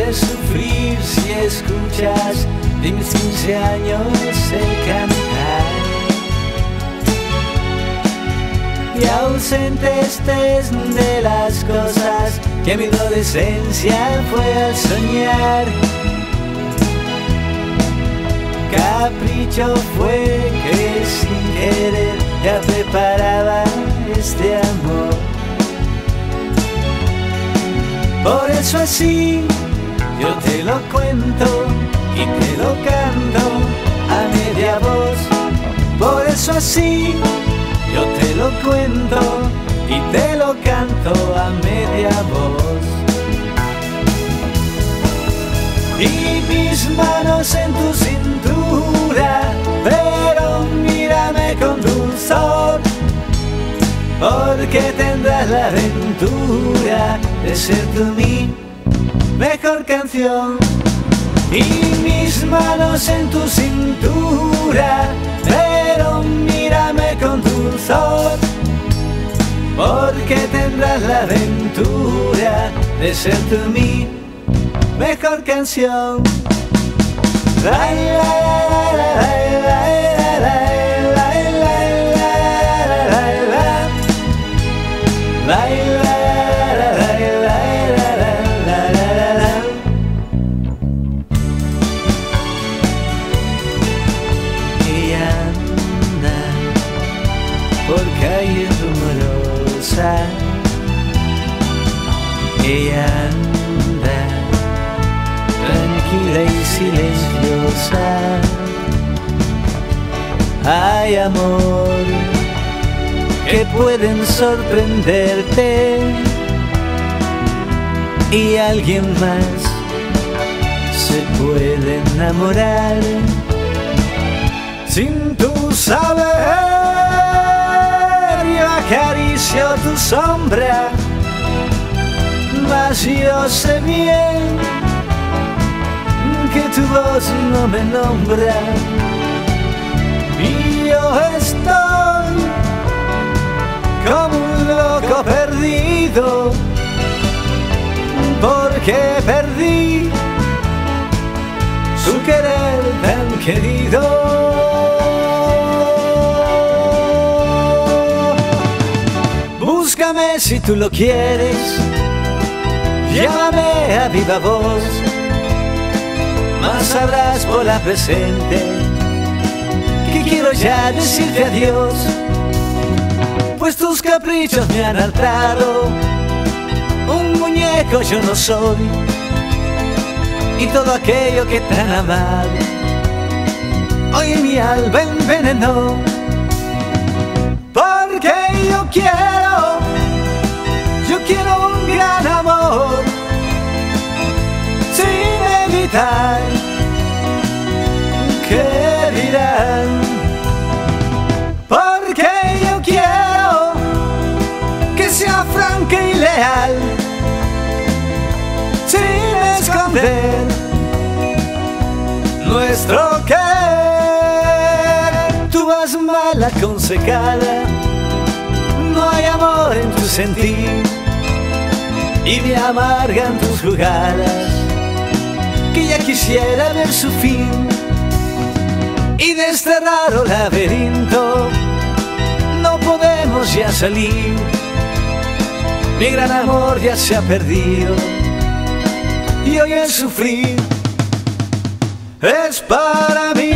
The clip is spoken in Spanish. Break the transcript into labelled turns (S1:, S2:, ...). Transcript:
S1: de sufrir si escuchas de mis 15 años el cantar. Y ausente estés de las cosas que mi adolescencia fue al soñar. Capricho fue que sin querer ya preparaba este amor. Por eso así yo te lo cuento y te lo canto a media voz. Por eso así yo te lo cuento y te lo canto a media voz. Y mis manos en tu cintura, pero mírame con dulzor, porque tendrás la aventura de ser tú mi mejor canción. Y mis manos en tu cintura, pero mírame con dulzor, porque tendrás la aventura de ser tú mi mejor canción. Y anda por calle rumorosa, ella anda tranquila y silenciosa. Hay amor que pueden sorprenderte y alguien más se puede enamorar sin tu saber. Yo acaricio tu sombra, mas yo sé bien que tu voz no me nombra. Y yo estoy como un loco perdido, porque perdí su querer tan querido. Búscame si tú lo quieres, llámame a viva voz, mas sabrás por la presente que quiero ya decirte adiós, pues tus caprichos me han hartado. Un muñeco yo no soy, y todo aquello que te han amado hoy mi alma envenenó. Porque yo quiero un gran amor, sin evitar que dirán. Porque yo quiero que sea franca y leal, sin esconder nuestro querer. Tú vas mal aconsejada, no hay amor en tu sentir, y me amargan tus jugadas, que ya quisiera ver su fin. Y de este raro laberinto no podemos ya salir, mi gran amor ya se ha perdido, y hoy el sufrir es para mí.